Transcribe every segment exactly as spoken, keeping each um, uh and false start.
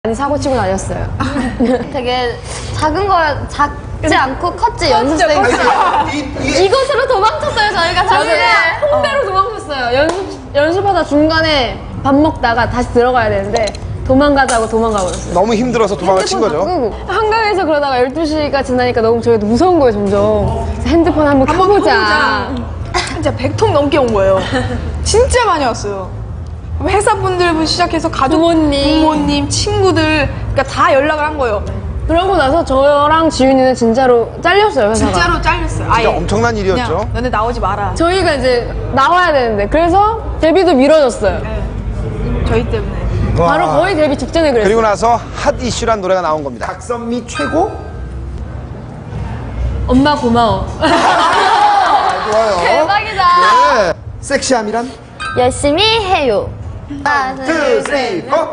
많이 사고 치고 다녔어요. 되게 작은 거 작지 않고 컸지 연습생이 이곳으로 도망쳤어요. 저희가 사실은 홍대로 도망쳤어요. 연습, 연습하다 중간에 밥 먹다가 다시 들어가야 되는데 도망가자고 도망가 버렸어요. 너무 힘들어서 도망을 친 거죠. 끄고. 한강에서 그러다가 열두 시가 지나니까 너무 저희도 무서운 거예요, 점점. 그래서 핸드폰 한번 켜보자. 진짜 백 통 넘게 온 거예요. 진짜 많이 왔어요. 회사분들부터 시작해서 가족, 부모님. 부모님, 친구들, 그러니까 다 연락을 한 거예요. 그러고 나서 저랑 지윤이는 진짜로 잘렸어요, 회사가. 진짜로 잘렸어요. 아예. 진짜 엄청난 일이었죠. 그냥 너네 나오지 마라. 저희가 이제 나와야 되는데 그래서 데뷔도 미뤄졌어요. 네. 저희 때문에. 바로 거의 데뷔 직전에 그랬어요. 그리고 나서 핫 이슈란 노래가 나온 겁니다. 박선미 최고? 엄마 고마워. 좋아요. 대박이다. 네. 섹시함이란? 열심히 해요. 하나, 투, 쓰리, 포.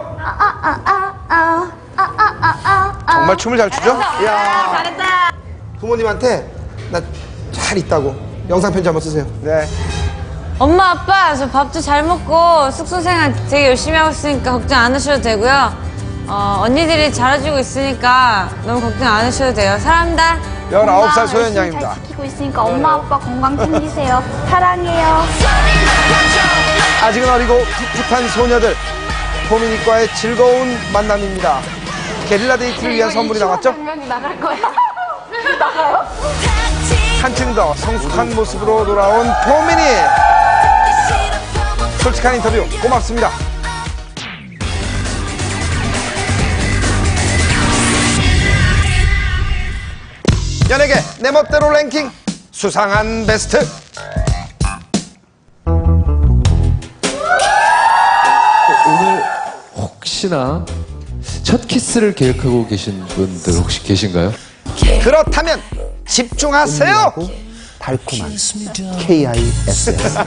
정말 춤을 잘 추죠? 이야. 잘했다. 부모님한테 나 잘 있다고 영상 편지 한번 쓰세요. 네. 엄마, 아빠, 저 밥도 잘 먹고 숙소 생활 되게 열심히 하고 있으니까 걱정 안 하셔도 되고요. 어, 언니들이 잘해주고 있으니까 너무 걱정 안 하셔도 돼요. 사랑한다. 열아홉 살 소연 양입니다. 잘 지키고 있으니까 엄마 아빠 건강 챙기세요. 사랑해요. 아직은 어리고 풋풋한 소녀들. 포미닛과의 즐거운 만남입니다. 게릴라 데이트를 위한 선물이 나왔죠? 나갈 거야. 한층 더 성숙한 모습으로 돌아온 포미닛. 솔직한 인터뷰 고맙습니다. 연예계 내 멋대로 랭킹 수상한 베스트. 오늘 혹시나 첫 키스를 계획하고 계신 분들 혹시 계신가요? 그렇다면 집중하세요. 달콤한 케이아이에스에스.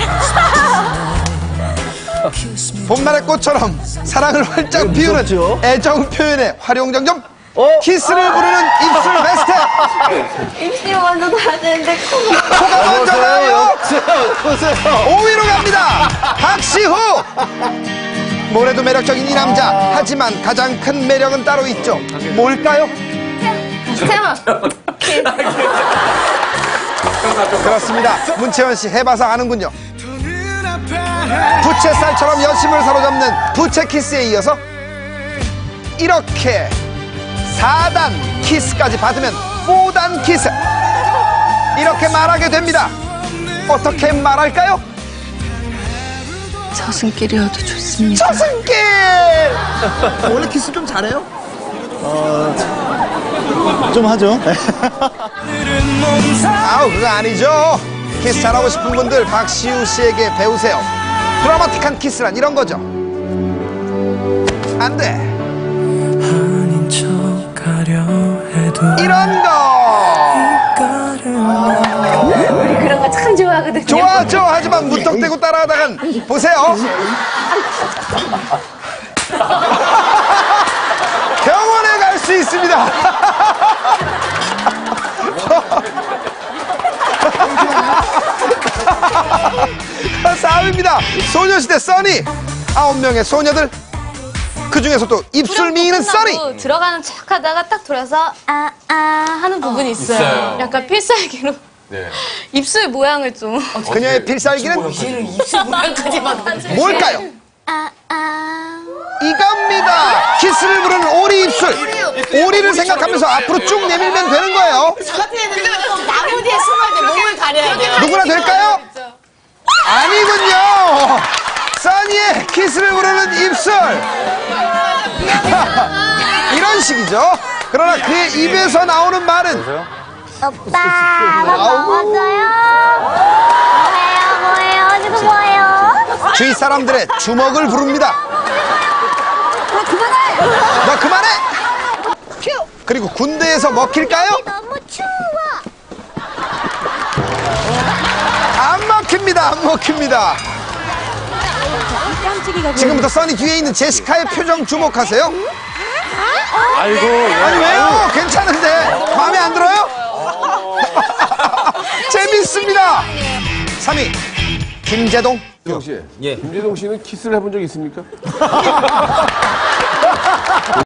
봄날의 꽃처럼 사랑을 활짝 피우는 애정 표현의 활용정점. 키스를 부르는 입술 베스트. 입술 먼저 놔야 되는데 코가. 코가 먼저 나요. 오 위로 갑니다. 박시후. 뭐래도 매력적인 이 남자. 하지만 가장 큰 매력은 따로 있죠. 뭘까요? 태연. 그렇습니다. 문채원 씨 해봐서 아는군요. 부채살처럼 여심을 사로잡는 부채 키스에 이어서 이렇게 사 단 키스까지 받으면 오 단 키스. 이렇게 말하게 됩니다. 어떻게 말할까요? 저승길이어도 좋습니다. 저승길! 원래 키스 좀 잘해요? 좀 하죠. 아우, 그거 아니죠. 키스 잘하고 싶은 분들 박시우 씨에게 배우세요. 드라마틱한 키스란 이런 거죠. 안 돼. 이런 거. 우리 그런 거 참 좋아하거든요. 좋아하죠. 하지만 무턱대고 따라하다간 보세요. 병원에 갈 수 있습니다. 싸움입니다. 소녀시대 써니. 아홉 명의 소녀들. 그 중에서도 입술 미는 써니. 들어가는 척하다가 딱 돌아서 아아 아 하는 부분이 있어요. 있어요. 약간 필살기로 네. 입술 모양을 좀. 그녀의 필살기는 입술 모양까지만 하지. 뭘까요? 아아 이겁니다. 키스를 부르는 오리 입술. 오리를 생각하면서 앞으로 쭉 내밀면 되는 거예요. 저 같은 애들은 나무 뒤에 숨을 때 몸을 가려야 돼요. 누구나 될까요? 아니군요. 써니의 키스를 부르는 입술. 이런 식이죠. 그러나 그의 입에서 나오는 말은 오빠 밥 먹었어요? 뭐해요 뭐해요 지금 뭐해요? 주위 사람들의 주먹을 부릅니다. 너 그만해. 너 그만해. 그리고 군대에서 먹힐까요? 너무 추워. 안 먹힙니다. 안 먹힙니다. 지금부터 써니 뒤에 있는 제시카의 표정 주목하세요. 아이고. 아니 왜요? 괜찮은데 마음에 안 들어요? 재밌습니다. 삼 위 김재동. 김재동 씨, 예. 김재동 씨는 키스를 해본 적 있습니까?